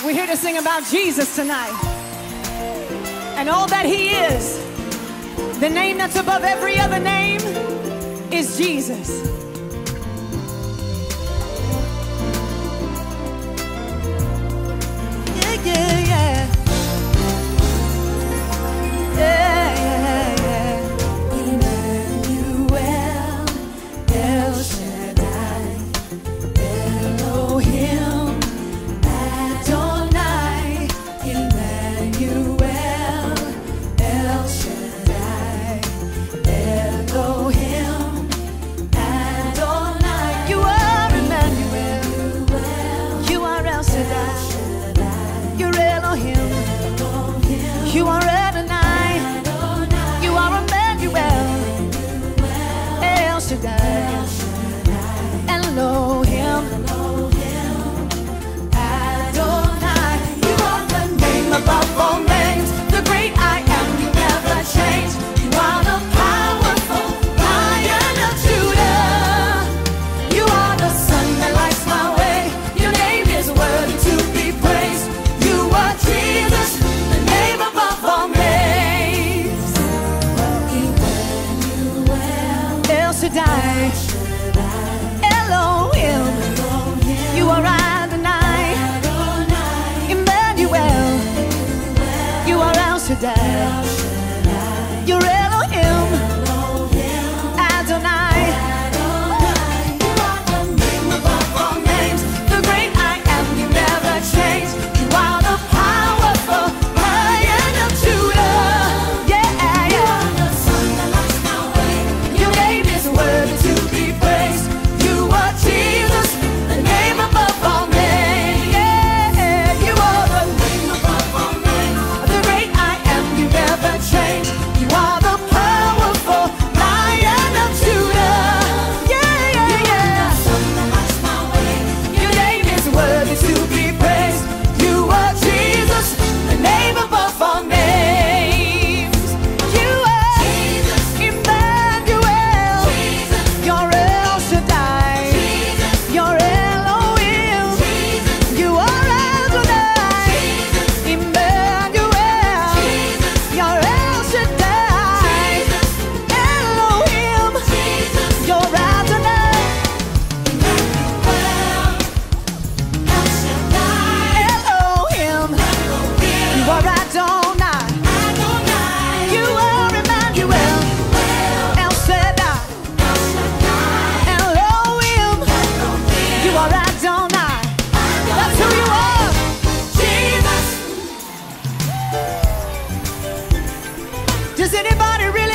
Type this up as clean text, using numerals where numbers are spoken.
We're here to sing about Jesus tonight and all that he is. The name that's above every other name is Jesus. Yeah, yeah, yeah. Yeah, yeah, yeah. Emmanuel, El Shaddai, Elohim, Adonai. Emmanuel, El Shaddai, Elohim, Adonai. You are Emmanuel, you are El Shaddai, you're Elohim, you are Adonai, you are Emmanuel, El Shaddai, Elohim, Adonai. You are the name above all names, the great I am, you never change. You are the powerful Lion of Judah. You are the sun that lights my way. Your name is worthy to be praised. You are Jesus, the name above all names. Emmanuel, El Shaddai, Elohim, you are Adonai, Emmanuel, you are El Shaddai, you're Elohim, Adonai. You are the name above all names, the great I am, you never change. You are the powerful Lion of Judah. Yeah, yeah. You are the sun that lights my way. Your name is worthy to be praised. You are Jesus, the name above all names. Yeah, you are the name above all names, the great I am, you never change. You are the powerful Lion of Judah. Yeah, yeah, yeah. Your name is worthy to be praised. You are Jesus, the name above all names. You are Emmanuel, you're El Shaddai, you're Elohim, you are Adonai, Emmanuel, you're El Shaddai, Elohim, you're Adonai, Elohim, you are Adonai, you are Emmanuel, El Shaddai, Elohim, you are Adonai. That's who you are, Jesus. Does anybody really